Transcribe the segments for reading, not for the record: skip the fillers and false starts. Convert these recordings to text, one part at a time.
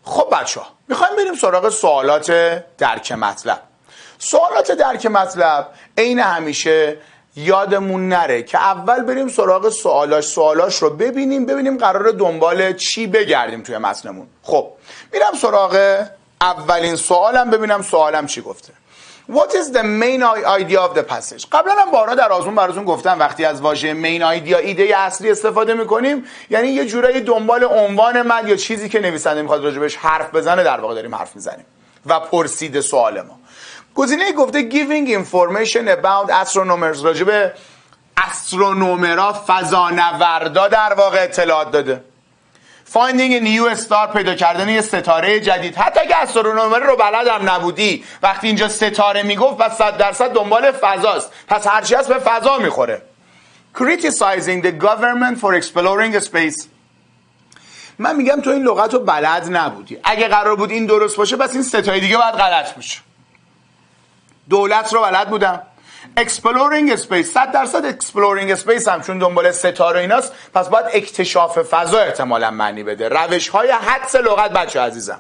خب بچه‌ها میخوایم بریم سراغ سوالات درک مطلب. سوالات درک مطلب عین همیشه یادمون نره که اول بریم سراغ سوالاش رو ببینیم قراره دنبال چی بگردیم توی متنمون. خب میرم سراغ اولین سوالم، ببینم سوالم چی گفته. What is the main idea of the passage؟ قبلا هم بارها در آزمون براتون گفتم وقتی از واژه main idea ایده اصلی استفاده میکنیم یعنی یه جورایی دنبال عنوان متن یا چیزی که نویسنده میخواد راجبش حرف بزنه در واقع داریم حرف میزنیم. و پرسیده سوال ما گزینه گفته giving information about astronomers، راجب استرونومرها، فضانوردا در واقع اطلاعات داده. Finding a new star، پیدا کردن یه ستاره جدید. حتی اگه استرونومر رو بلدم نبودی وقتی اینجا ستاره میگفت پس 100% دنبال فضاست، پس هرچی هست به فضا میخوره. Criticizing the government for exploring space، من میگم تو این لغت رو بلد نبودی، اگه قرار بود این درست باشه پس این ستاره دیگه باید غلط باشه. دولت رو بلد بودم. Exploring space، 100% exploring space هم چون دنبال ستاره ایناست پس باید اکتشاف فضا احتمالا معنی بده. روش های حدس لغت بچه عزیزم.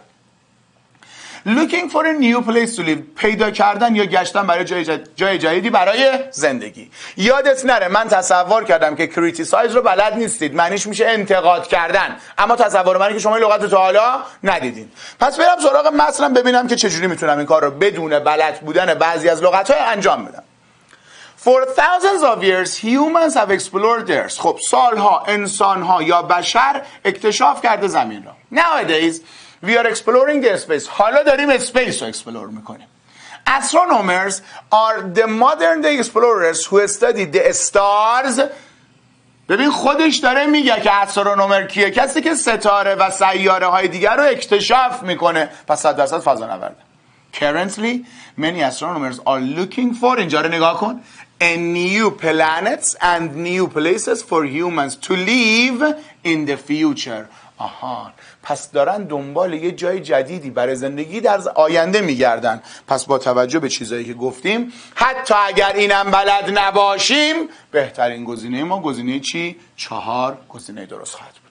Looking for a new place to live، پیدا کردن یا گشتن برای جای جدیدی برای زندگی. یادت نره من تصور کردم که criticize رو بلد نیستید، معنیش میشه انتقاد کردن، اما تصور منه که شما این لغت تا حالا ندیدین. پس برم سراغ متنم ببینم که چجوری میتونم این کار رو بدون بلد بودن بعضی از لغت‌ها انجام بدم. For thousands of years humans have explored the earth. خب سالها انسان‌ها یا بشر اکتشاف کرده زمین را. Nowadays we are exploring the space. حالا داریم اسپیس رو اکسپلور میکنیم. Astronomers are the modern day explorers who study the stars. ببین خودش داره میگه که استرونومر کیه؟ کسی که ستاره و سیاره های دیگر رو اکتشاف میکنه. پس 100% فضانورده. Currently many astronomers are looking for، اینجا رو نگاه کن، a new planets and new places for humans to live in the future. آها، پس دارن دنبال یه جای جدیدی برای زندگی در آینده میگردن. پس با توجه به چیزایی که گفتیم حتی اگر اینم بلد نباشیم بهترین گزینه ما گزینه چی؟ 4 گزینه درست خواهد.